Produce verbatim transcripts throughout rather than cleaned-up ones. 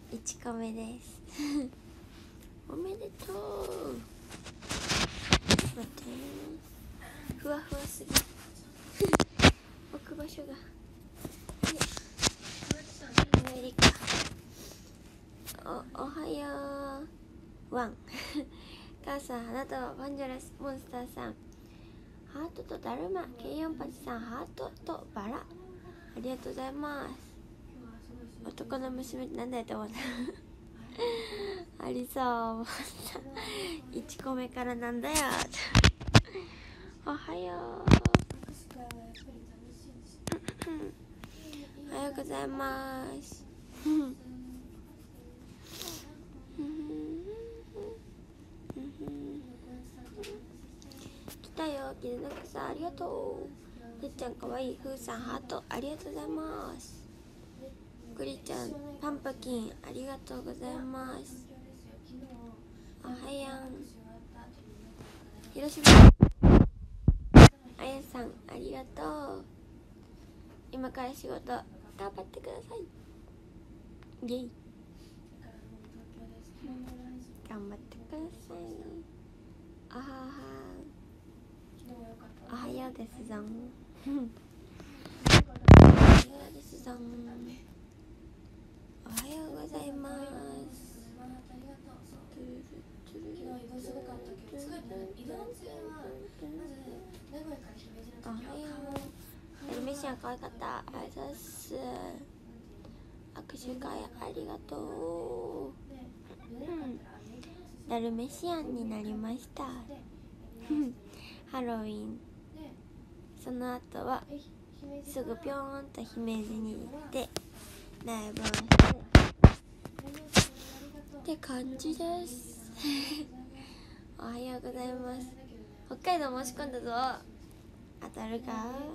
いちこめですおめでとう。待ってふわふわすぎ置く場所がアメリカお、おはようワン母さんあなたはファンジャラスモンスターさんハートとだるま ケーよんはち さんハートとバラありがとうございます。男の娘ってなんだよって思ったありそういちこめからなんだよおはようおはようございます来たよキルノクさんありがとう。てっちゃんかわいいふーさんハートありがとうございます。クリちゃんパンプキンありがとうございます。おはやん広島あやさんありがとう。今から仕事頑張ってください。イェイ頑張ってください。あははおはようですぞんおはようですぞんおはようございます。おはよう。ルメシアン可愛かった。ありがとうございます。握手会ありがとう、うん、ダルメシアンになりましたハロウィンその後はすぐぴょーんと姫路に行ってライブをしてって感じですおはようございます。北海道申し込んだぞ。当たるか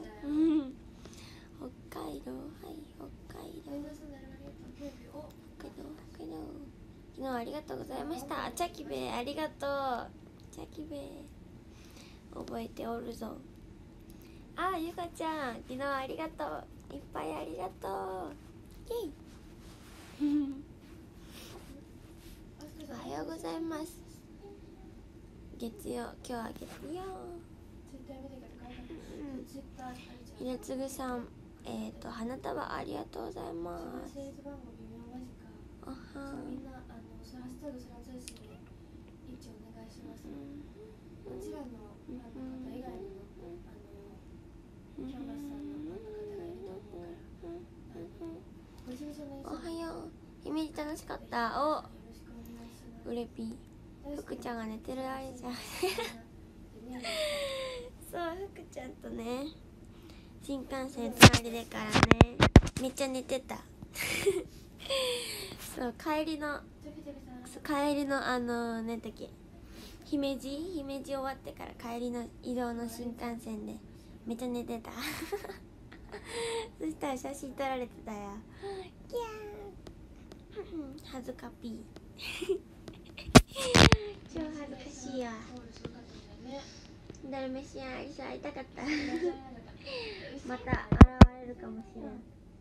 北海道はい北海道北海道北海道昨日はありがとうございました。チャキベありがとう。チャキベ覚えておるぞ。あゆかちゃん昨日ありがとう。いっぱいありがとう。イェイおはようございます。月曜今日は月曜、うん、ひなつぐさんえっ、ー、と花束ありがとうございます。あはんみんなあのそのハッシュタグその通信で一応お願いします。もちろんのファンの方以外にもあのキャンバスさんのファンの方がいると思うからご事務所のおはよう姫路楽しかった。おうれぴ福ちゃんが寝てる間じゃんそう福ちゃんとね新幹線隣でからねめっちゃ寝てたそう帰りのそう帰りのあの何だっけ姫路姫路終わってから帰りの移動の新幹線でめっちゃ寝てたそしたら写真撮られてたよキャー恥ずかぴー超恥ずかしいわ。ダルメシアンアリサ会いたかったまた現れるかもしれん、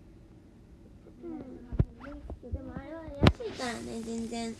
うん、でもあれは安いからね全然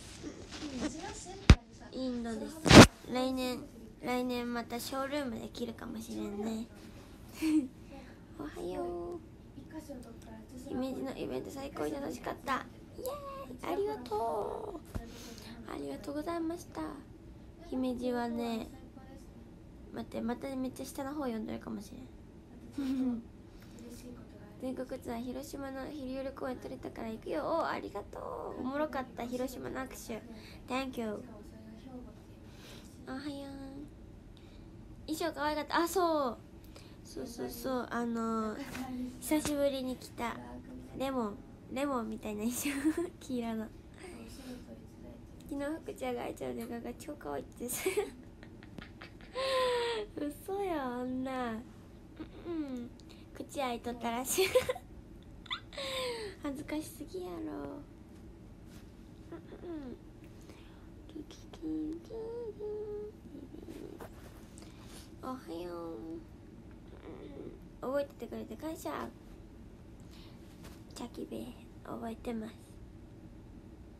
インドです。来年来年またショールームで着るかもしれんねおはよう。姫路のイベント最高に楽しかった。イエーイありがとうありがとうございました。姫路はね待ってまためっちゃ下の方読んでるかもしれん全国ツアー広島の昼夜公演取れたから行くよ。おありがとう。おもろかった広島の握手 Thank you。 おはよう。衣装可愛かった。あそうそうそうそうあのー、久しぶりに着たレモンレモンみたいな衣装黄色の昨日福ちゃんが愛ちゃんの動画が超可愛いって嘘やあんな、うん、口開いとったらしい恥ずかしすぎやろ、うん、おはよう、うん、覚えててくれて感謝。チャキベ覚えてます。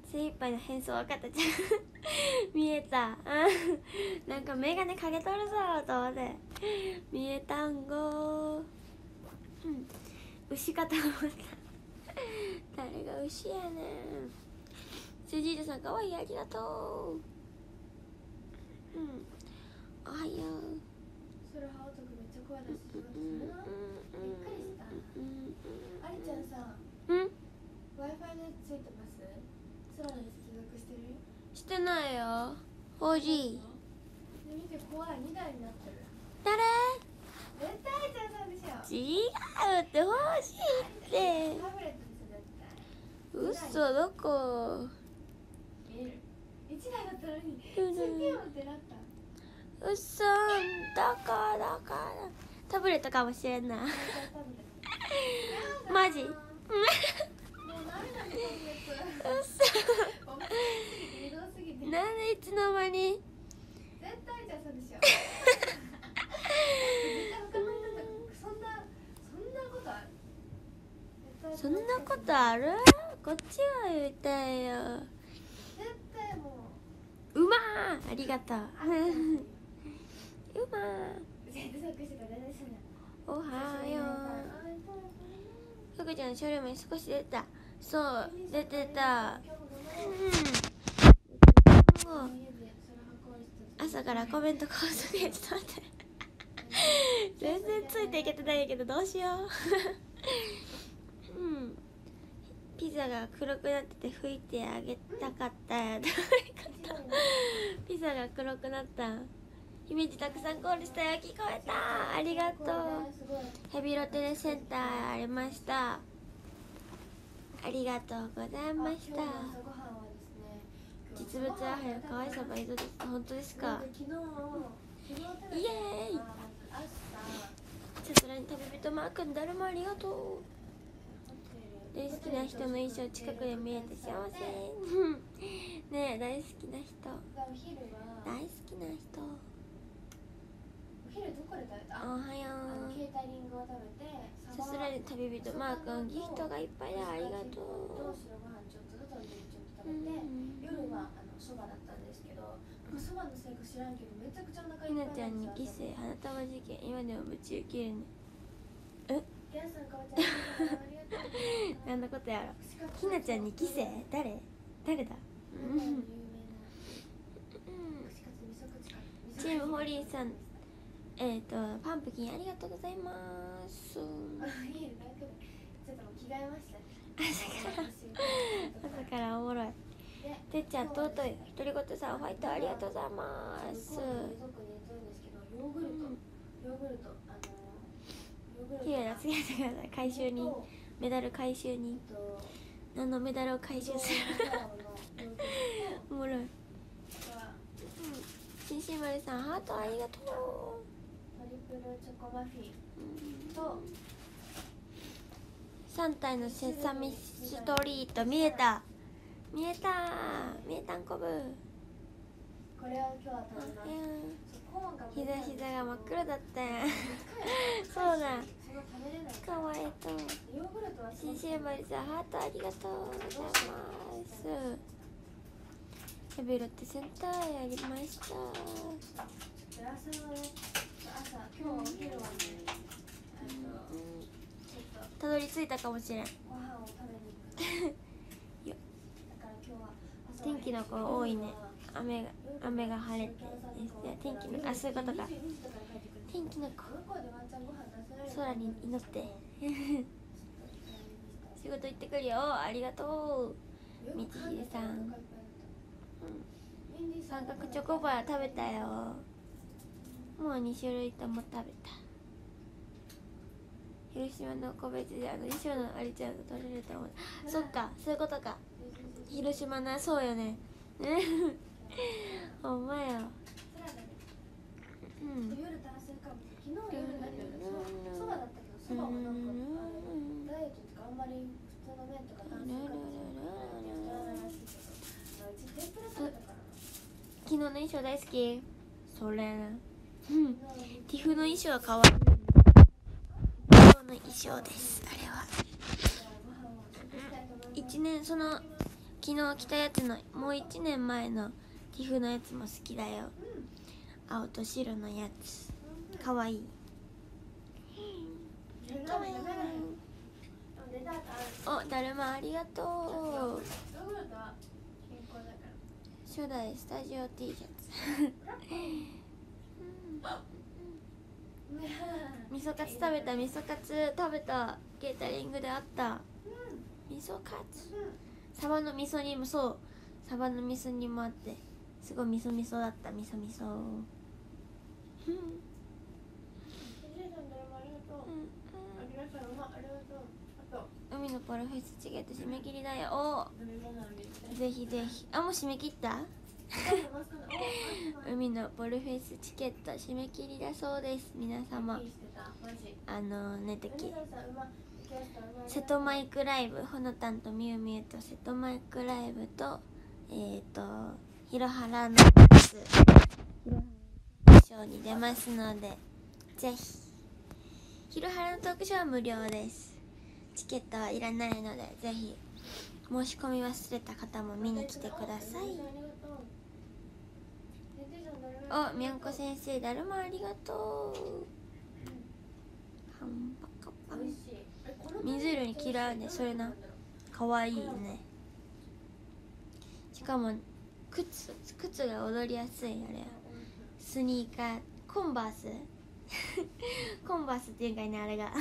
精一杯の変装分かったじゃん見えたなんか眼鏡かけとるぞと思って見えたんご、うん、牛かと思った誰が牛やねん。スジータさんかわいい、ありがとう。うん、おはよう。 それ羽音くめっちゃ声出してる。それなびっくりした。ありちゃんさ、 うん Wi-Fi のやつついてます？空のやつ接続してる？ してないよ。 フォージーで見て、怖い、にだいになってる。 誰？ 絶対ありちゃんさんでしょ。 違うって、欲しいって。 タブレットですよ、絶対。 嘘、どこ？ 見える。いちだいだったのにすっげえってなった。 嘘、だからだからタブレットかもしれんなマジ？ もう慣れないタブレット。 嘘移動すぎて。 なんでいつの間に？ 絶対じゃそうでしょ。絶対他の人とそんなそんなことある？ そんなことある？こっちは言いたいよ。 絶対もうまー、ありがとううまー。 接続してたら大丈夫。 おはよう。ふくちゃんのショールームに少し出た。そう出てた。うん。朝からコメントこうするやつと待って全然ついていけてないけどどうしよううんピザが黒くなってて拭いてあげたかったやピザが黒くなった。姫路たくさんコールしたよ。聞こえた、ありがとう。ヘビロテレセンターありました。ありがとうございました。実物は早くかわいさばいどです。本当ですか？イエーイ。さすがに旅人マー君、誰もありがとう。大好きな人の衣装近くで見えて幸せねえ、大好きな人、大好きな人。 お昼どこで食べた？ おはよう。 ケータリングを食べて、 さすらい旅人マー君、ギフトがいっぱいだ、ありがとう。 白ご飯ちょっとと鶏ちょっと食べて、夜はあのそばだったんですけど、そばのせいか知らんけどめちゃくちゃお腹いっぱい。 ひなちゃんに期生、花束事件、今でも夢中きれいね。え？ ギャンさんかわちゃんありがとう。 なんだことやろ。ひなちゃんに期生？誰？誰だ？うんチームホリーさん、えっとパンプキンありがとうございます。 あ、いいね、ちょっと着替えました。 朝から朝からおもろい。てっちゃん尊い独り言さんファイトありがとうございます。 ヨーグルト、ヨーグルト、あの綺麗な次の姿回収にメダル回収に何のメダルを回収するおもろい。しんしんまるさんハートありがとう。 トリプルチョコマフィンとさん体のセサミストリート見えた見えた見えたんこぶ。 これは今日は食べます。 膝膝が真っ黒だったやんそうだかわいいと。しんしんまるさんハートありがとうございます。ヘビロってセンターへやりました。 朝のね、朝、今日お昼はね、 たどり着いたかもしれん。 ご飯を食べに行く。だから今日は天気の子多いね。雨が雨が晴れて、天気のあそういうことか。天気の子空に祈って仕事行ってくるよ。ありがとう。みちひでさん。うん、三角チョコバー食べたよ。もうに種類とも食べた。広島の個別であの衣装のありちゃんと取れると思う。そっか、そういうことか。広島な、そうよねほんまよ。うん。 夜と朝かも。昨日夜だけど、そばだったけど、そばもなんかダイエットとかあんまり普通の麺とか炭水化物とかやらないらしいけど、うち天ぷら食べたからな。 昨日の衣装大好き。それな。うん。ティフの衣装は可愛い。今日の衣装です。あれは。一年その昨昨日着たやつのもういちねんまえのティフのやつも好きだよ。青と白のやつかわいい。かわいい。お、だるまありがとう。初代スタジオ T シャツ味噌カツ食べた。味噌カツ食べた。ケータリングであった味噌カツ。サバの味噌煮も、そう、サバの味噌煮もあって、すごい味噌味噌だった。味噌味噌海のポロフェスチケット締め切りだよ。おぜひぜひ。あ、もう締め切った海のポルフェスチケット締め切りだそうです。皆様、あのねとき瀬戸マイクライブ、ほのたんとみゆみゆと瀬戸マイクライブとえっ、ー、とひろはらのショーに出ますので、ぜひ。ひろはらのトークショーは無料です。チケットはいらないので、ぜひ申し込み忘れた方も見に来てください。お、みゃんこ先生、だるまありがとう。ハンバカパン水色に嫌うね。それな、かわいいね。しかも靴靴が踊りやすい。あれスニーカー、コンバースコンバースっていうかいね、あれが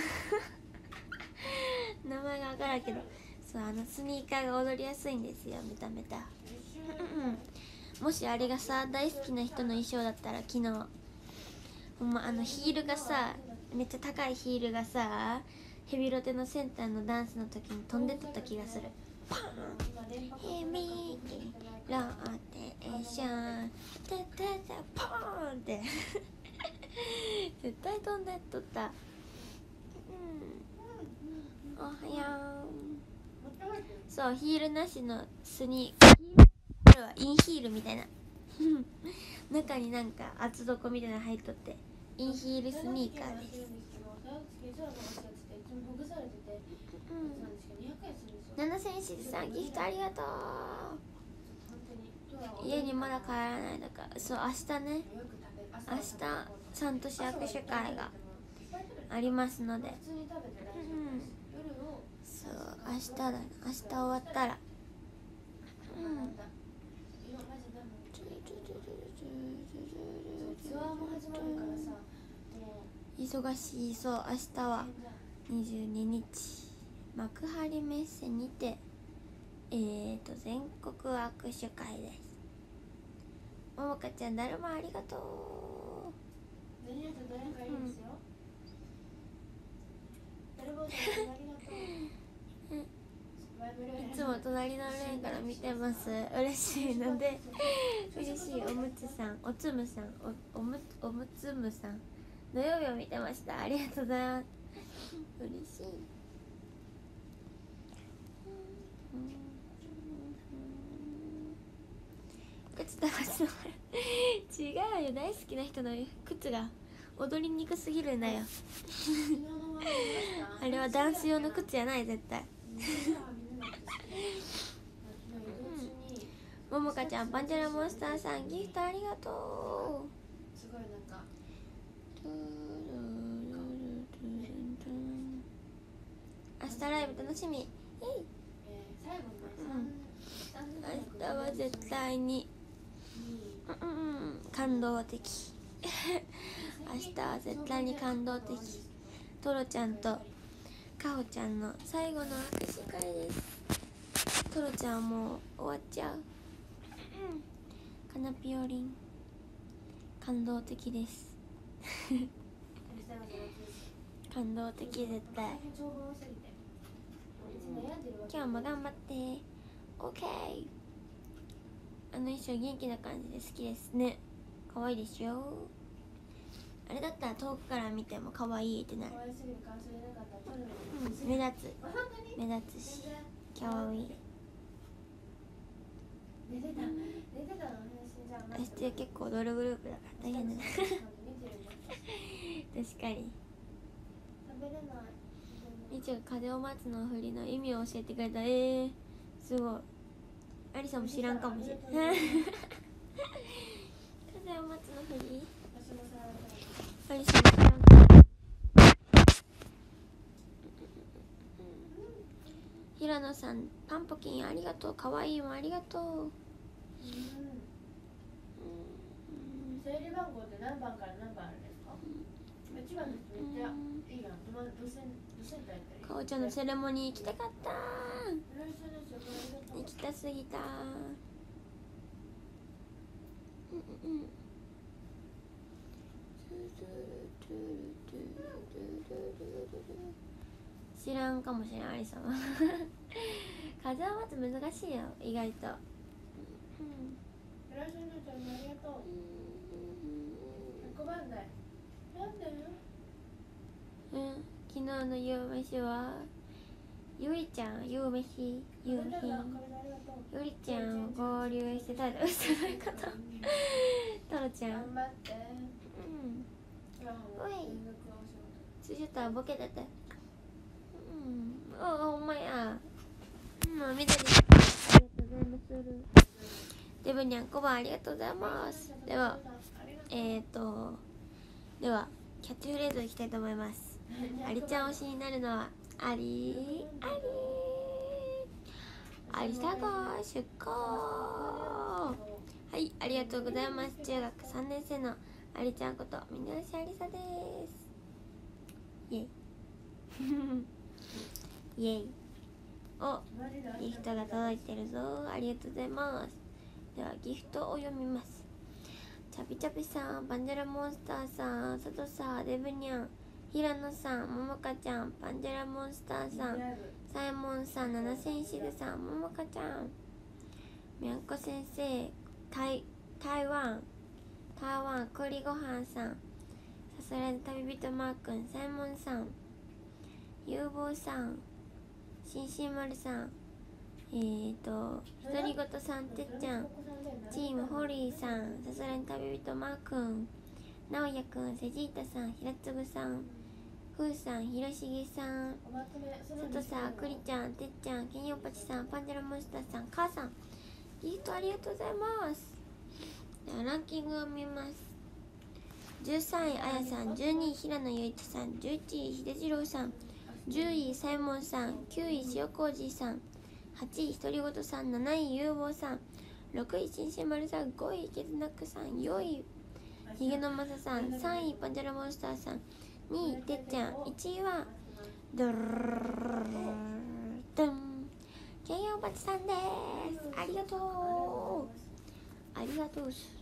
名前が分からんけど、そう、あのスニーカーが踊りやすいんですよ。めためたもしあれがさ、大好きな人の衣装だったら、昨日ほんまあのヒールがさ、めっちゃ高いヒールがさ、ヘビロテのセンターのダンスの時に飛んでった時がする。パーンヘビローテーションテテテポーンって絶対飛んでっとった。うん、おはよう。そう、ヒールなしのスニーカーはインヒールみたいな中になんか厚底みたいなの入っとって、インヒールスニーカーです。ななせんしずさんギフトありがとう。家にまだ帰らないだから、そう、明日ね、明日さんとし握手会がありますので、うん、そう、明日だな。明日終わったら、うん忙しい。そう、明日はにじゅうににち幕張メッセにてえーと全国握手会です。ももかちゃん、だるまありがとう。うん、いつも隣のレーンから見てます。嬉しいので嬉しい。おむつさん、おつむさん、お、おむ、おむつむさん、土曜日を見てました。ありがとうございます。嬉しい。靴と靴の違うよ。大好きな人の靴が踊りにくすぎるんだよあれはダンス用の靴じゃない、絶対うん、ももかちゃん、パンチャラモンスターさんギフトありがとう。すごいなんか明日ライブ楽しみ。明日は絶対に、うんうん、感動的明日は絶対に感動的。トロちゃんとカホちゃんの最後の握手会です。トロちゃんはもう終わっちゃう。カナピオリン感動的です感動的、絶対。今日も頑張って。 OK。 あの衣装元気な感じで好きですね。可愛いでしょ。あれだったら遠くから見ても可愛いってなる。うん、目立つ目立つし可愛い。明日結構踊るグループだから大変だね確かに。みちが風を待つの振りの意味を教えてくれた。えー、すごい。 アリさんも知らんかもしれない風を待つのふりアリさんも知らんかも。平野さんパンポキンありがとう。かわいいもありがとう。 整理番号って何番から何番あるんですか？一番です。めっちゃいいやん。友達路線路線とやったり。 かおちゃんのセレモニー行きたかった行きたすぎた。うんうん知らんかもしれん、アリさんは風を待つ難しいよ、意外と。うん、 よろしくね、ちゃんありがとう。ひゃくばん台なんで？ うん、昨日の夕飯はゆいちゃん、夕飯、夕日ゆりちゃん合流してたで嘘のことトロちゃん頑張って。 うんおいツーショットはボケだったうんおおほんまやうん緑ありがとうございますデブニャンコバありがとうございます。ではえーとではキャッチフレーズいきたいと思います。アリちゃん推しになるのはアリアリアリサゴ出航。はいありがとうございます。中学さんねん生のアリちゃんことみなしありさです。イエイイエイおギフトが届いてるぞ。ありがとうございます。ではギフトを読みます。チャピチャピさん、バンジャラモンスターさん、佐藤さん、デブニャン、平野さん、ももかちゃん、バンジャラモンスターさん、サイモンさん、七千しぐさん、ももかちゃん、みゃんこ先生、台台湾台湾栗ごはんさん、さすらいの旅人マー君、サイモンさん、ゆうぼうさん、しんしんまるさん、えーと独り言さん、てっちゃん、チームホリーさん、さすらいの旅人マー君、なおやくん、セジータさん、ひらつぐさん、ふうさん、ひろしげさん、さとさ、くりちゃん、てっちゃん、けんよぱちさん、パンジャラモンスターさん、かあさん、ギフトありがとうございます。ではランキングを見ます。じゅうさんいあやさん、じゅうにい平野ゆいちさん、じゅういちいひでじろうさん、じゅういサイモンさん、きゅうい塩麹さん、はちいひとりごとさん、なないゆうぼうさん、ろくいしんしんまるさん、ごいけずなくさん、よんいひげのまささん、さんいパンジャラモンスターさん、にいてっちゃん、いちいはドルルルルルルドンけんよぱちさんです。ありがとうありがとうす、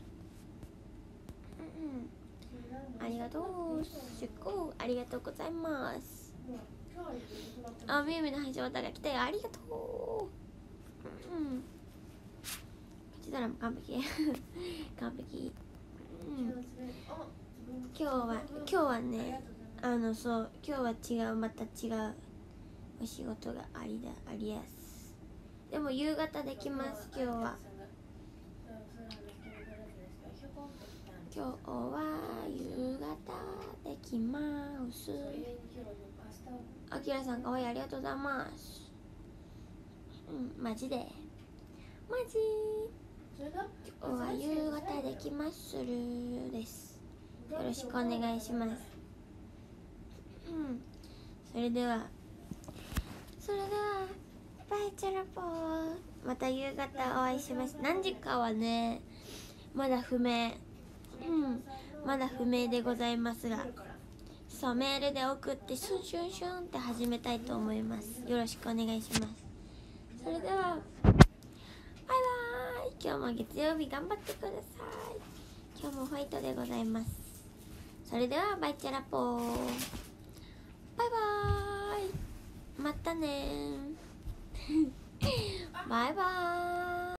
うんうん、ありがとう出航ありがとうございます。あ、みゆみの配信ボタンが来てありがとう。うん。口ドラも完璧完璧。うん。今日は今日はね、あのそう今日は違うまた違うお仕事がありだありやす。でも夕方できます今日は。今日は夕方できます。あきらさんかわいいありがとうございます。うんマジでマジ今日は夕方できまするです。よろしくお願いします。うんそれではそれではバイチャラポーまた夕方お会いします。何時かはねまだ不明うんまだ不明でございますが、そうメールで送ってシュンシュンシュンって始めたいと思います。よろしくお願いします。それではバイバーイ。今日も月曜日頑張ってください。今日もファイトでございます。それではバイチャラポーバイバーイまたねバイバーイ。